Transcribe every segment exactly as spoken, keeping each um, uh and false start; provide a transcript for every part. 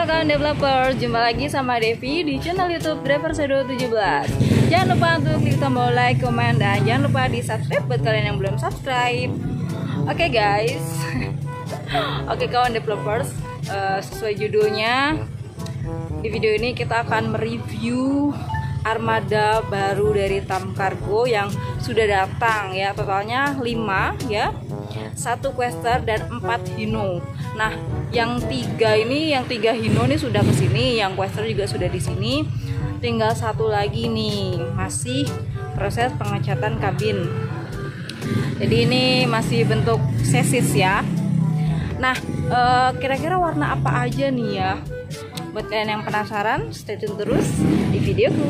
kawan developer, jumpa lagi sama Devi di channel YouTube Driver Shadow tujuh belas. Jangan lupa untuk klik tombol like, komen, dan jangan lupa di subscribe buat kalian yang belum subscribe. Oke okay, guys. Oke okay, kawan developers, uh, sesuai judulnya, di video ini kita akan mereview armada baru dari Tam Cargo yang sudah datang ya, totalnya lima ya, satu Quester dan empat Hino. Nah, yang tiga ini, yang tiga Hino ini sudah kesini, yang Quester juga sudah di sini. Tinggal satu lagi nih, masih proses pengecatan kabin. Jadi ini masih bentuk chassis ya. Nah, kira-kira uh, warna apa aja nih ya? Buat kalian yang penasaran, stay tune terus di videoku.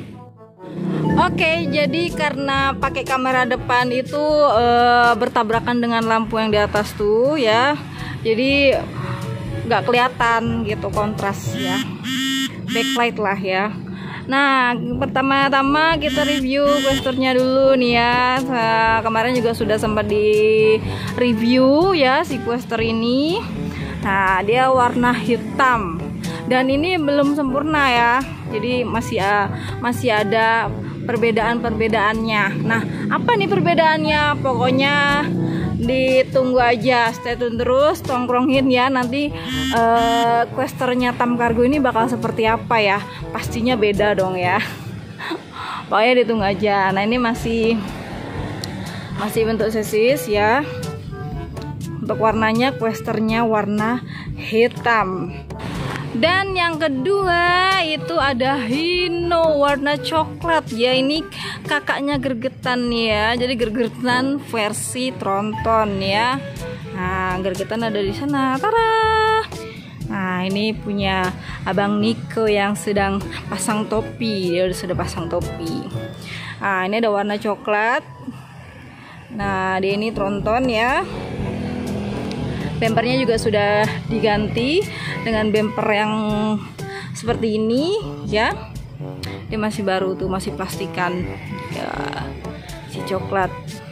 Oke, jadi karena pakai kamera depan itu uh, bertabrakan dengan lampu yang di atas tuh ya, jadi nggak kelihatan gitu kontras ya, backlight lah ya. Nah, pertama-tama kita review Questernya dulu nih ya. Nah, kemarin juga sudah sempat di review ya si Quester ini. Nah, dia warna hitam dan ini belum sempurna ya, jadi masih uh, masih ada perbedaan-perbedaannya. Nah, apa nih perbedaannya? Pokoknya ditunggu aja, stay tune terus, tongkrongin ya. Nanti uh, Questernya Tam Cargo ini bakal seperti apa ya? Pastinya beda dong ya. Pokoknya ditunggu aja. Nah, ini masih masih bentuk chassis ya. Untuk warnanya Questernya warna hitam. Dan yang kedua itu ada Hino warna coklat ya, ini kakaknya Gergetan ya, jadi Gergetan versi Tronton ya. Nah, Gergetan ada di sana, tara. Nah, ini punya Abang Niko yang sedang pasang topi, dia sudah pasang topi. Nah, ini ada warna coklat. Nah, dia ini Tronton ya. Bempernya juga sudah diganti dengan bemper yang seperti ini ya. Dia masih baru tuh, masih plastikan ya, si coklat.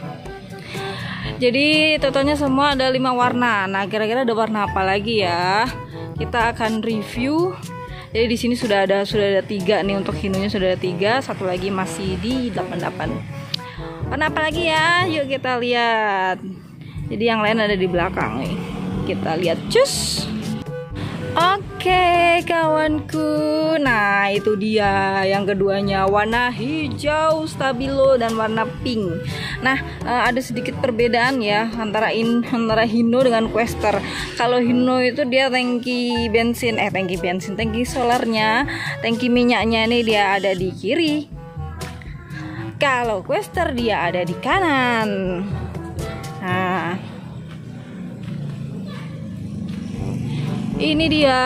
Jadi totalnya semua ada lima warna. Nah, kira-kira ada warna apa lagi ya? Kita akan review. Jadi di sini sudah ada sudah ada tiga nih, untuk Hinonya sudah ada tiga, satu lagi masih di delapan delapan. Warna apa lagi ya? Yuk kita lihat. Jadi yang lain ada di belakang nih. Kita lihat, cus. Oke kawanku, nah itu dia yang keduanya, warna hijau stabilo dan warna pink. Nah, ada sedikit perbedaan ya antara in, antara Hino dengan Quester. Kalau Hino itu dia tangki bensin, eh tangki bensin, tangki solarnya, tangki minyaknya ini dia ada di kiri. Kalau Quester dia ada di kanan. Nah, ini dia.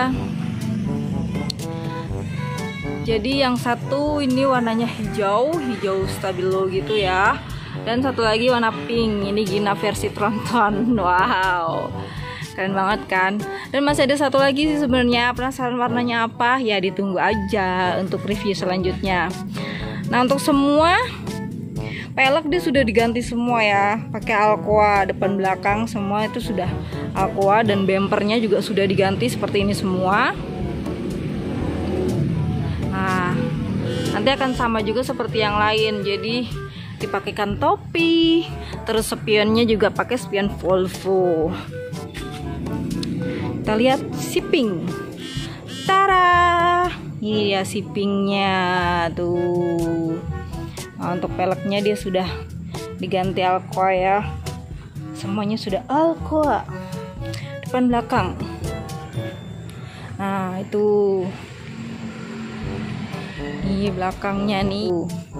Jadi yang satu ini warnanya hijau, hijau stabilo gitu ya. Dan satu lagi warna pink, ini Gina versi Tronton. Wow, keren banget kan. Dan masih ada satu lagi sih sebenarnya, penasaran warnanya apa? Ya ditunggu aja untuk review selanjutnya. Nah, untuk semua pelek dia sudah diganti semua ya, pakai Alcoa depan belakang semua itu sudah Alcoa, dan bempernya juga sudah diganti seperti ini semua. Nah, nanti akan sama juga seperti yang lain, jadi dipakaikan topi, terus spionnya juga pakai spion Volvo. Kita lihat shipping, tara, ini ya shippingnya tuh. Nah, untuk peleknya dia sudah diganti Alcoa ya, semuanya sudah Alcoa depan belakang. Nah, itu ini belakangnya nih,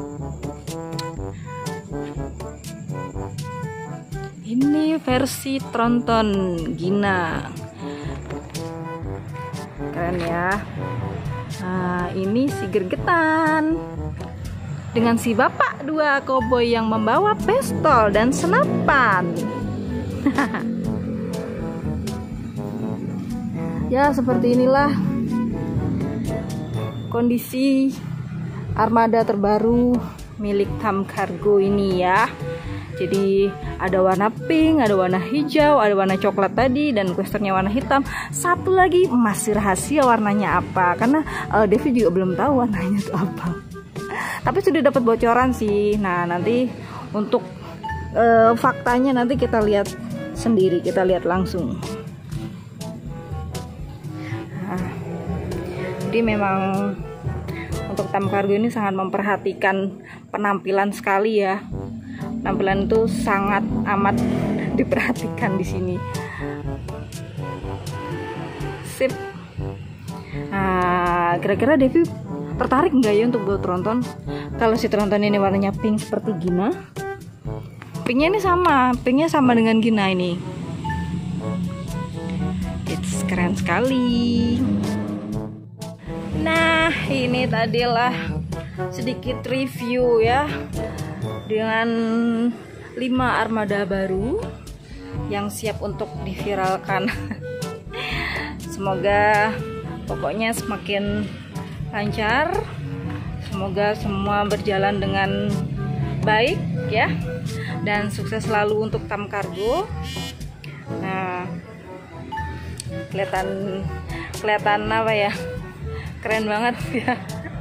ini versi Tronton Gina, keren ya. Nah, ini si Gergetan dengan si bapak dua koboi yang membawa pistol dan senapan. Ya, seperti inilah kondisi armada terbaru milik Tam Cargo ini ya. Jadi ada warna pink, ada warna hijau, ada warna coklat tadi, dan questnya warna hitam. Satu lagi masih rahasia warnanya apa, karena uh, Devi juga belum tahu warnanya itu apa. Tapi sudah dapat bocoran sih. Nah nanti untuk uh, faktanya nanti kita lihat sendiri, kita lihat langsung. Nah, jadi memang untuk Tam Cargo ini sangat memperhatikan penampilan sekali ya. Penampilan itu sangat amat diperhatikan di sini. Sip. Nah, kira-kira Devi tertarik nggak ya untuk buat tronton? Kalau si tronton ini warnanya pink seperti Gina, pinknya ini sama, pinknya sama dengan Gina ini. It's keren sekali. Nah, ini tadilah sedikit review ya dengan lima armada baru yang siap untuk diviralkan. Semoga pokoknya semakin lancar, semoga semua berjalan dengan baik ya, dan sukses selalu untuk Tam Cargo. Nah, kelihatan kelihatan apa ya, keren banget ya.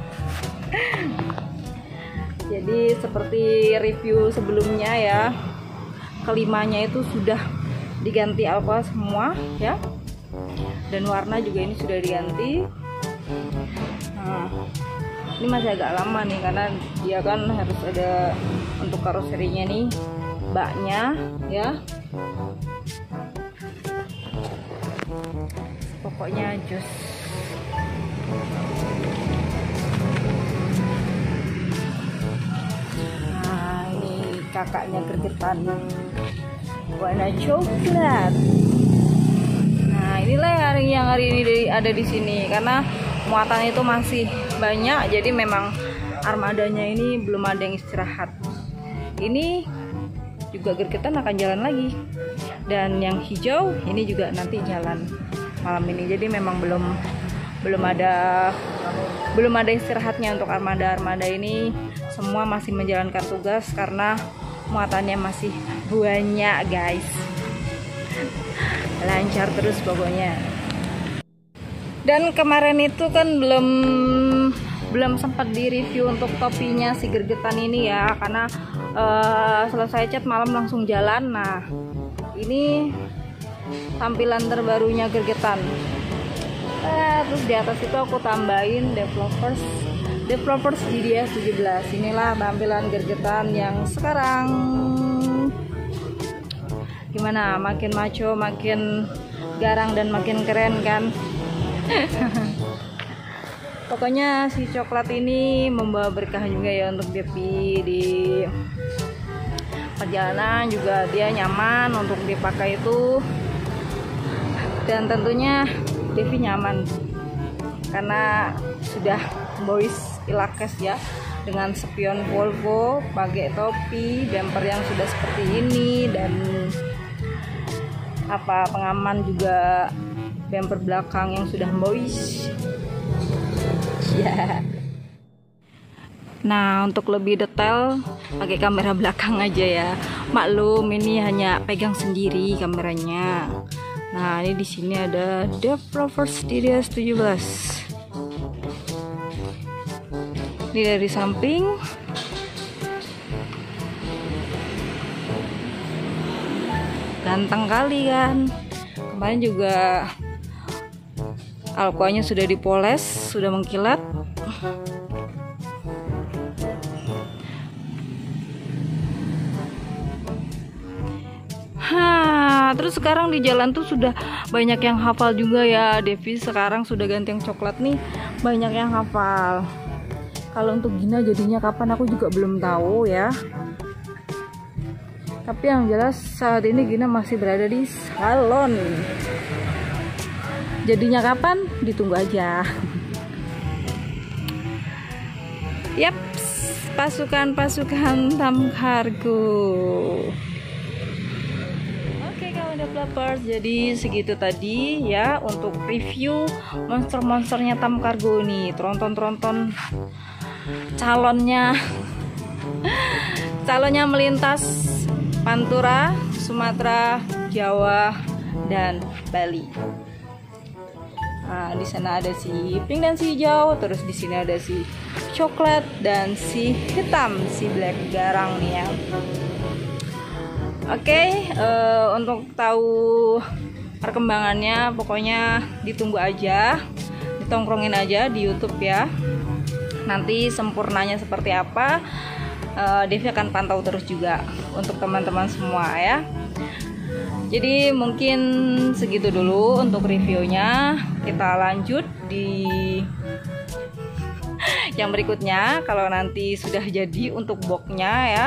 Jadi seperti review sebelumnya ya, kelimanya itu sudah diganti alkohol semua ya, dan warna juga ini sudah diganti. Nah, ini masih agak lama nih karena dia kan harus ada untuk karoserinya nih, baknya ya. Pokoknya jus. Nah, ini kakaknya gergetan warna coklat. Nah, inilah hari yang hari ini ada di sini karena muatan itu masih banyak, jadi memang armadanya ini belum ada yang istirahat. Ini juga gergetan akan jalan lagi, dan yang hijau ini juga nanti jalan malam ini. Jadi memang belum belum ada belum ada istirahatnya untuk armada-armada ini. Semua masih menjalankan tugas karena muatannya masih banyak guys. Lancar terus pokoknya. Dan kemarin itu kan belum belum sempat di review untuk topinya si gergetan ini ya, karena uh, selesai cat malam langsung jalan. Nah, ini tampilan terbarunya gergetan. Eh, terus di atas itu aku tambahin developers developers G D S tujuh belas. Inilah tampilan gergetan yang sekarang. Gimana? Makin maco, makin garang, dan makin keren kan? Pokoknya si coklat ini membawa berkah juga ya untuk Devi di perjalanan, juga dia nyaman untuk dipakai itu, dan tentunya Devi nyaman karena sudah boys ilakes ya, dengan spion Volvo, pakai topi, bumper yang sudah seperti ini, dan apa pengaman juga bumper belakang yang sudah boys ya. Nah, untuk lebih detail pakai kamera belakang aja ya. Maklum ini hanya pegang sendiri kameranya. Nah, ini di sini ada developers G D S tujuh belas. Ini dari samping. Ganteng kali kan. Kemarin juga alkoholnya sudah dipoles, sudah mengkilat. Hah, terus sekarang di jalan tuh sudah banyak yang hafal juga ya. Devi sekarang sudah ganti yang coklat nih, banyak yang hafal. Kalau untuk Gina jadinya kapan aku juga belum tahu ya. Tapi yang jelas saat ini Gina masih berada di salon. Jadinya kapan? Ditunggu aja. Yap, pasukan-pasukan Tam Cargo. Oke kawan developers, jadi segitu tadi ya untuk review monster-monsternya Tam Cargo nih. Tronton-tronton calonnya calonnya melintas Pantura, Sumatera, Jawa, dan Bali. Nah, di sana ada si pink dan si hijau, terus di sini ada si coklat dan si hitam, si black garang nih ya. Oke, okay, uh, untuk tahu perkembangannya pokoknya ditunggu aja, ditongkrongin aja di YouTube ya. Nanti sempurnanya seperti apa, uh, Devi akan pantau terus juga untuk teman-teman semua ya. Jadi mungkin segitu dulu untuk reviewnya. Kita lanjut di yang berikutnya kalau nanti sudah jadi untuk boxnya ya.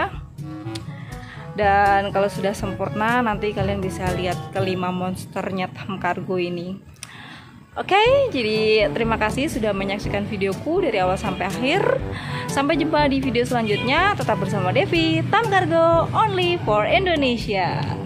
Dan kalau sudah sempurna nanti kalian bisa lihat kelima monsternya Tam Cargo ini. Oke, jadi terima kasih sudah menyaksikan videoku dari awal sampai akhir. Sampai jumpa di video selanjutnya. Tetap bersama Devi, Tam Cargo, only for Indonesia.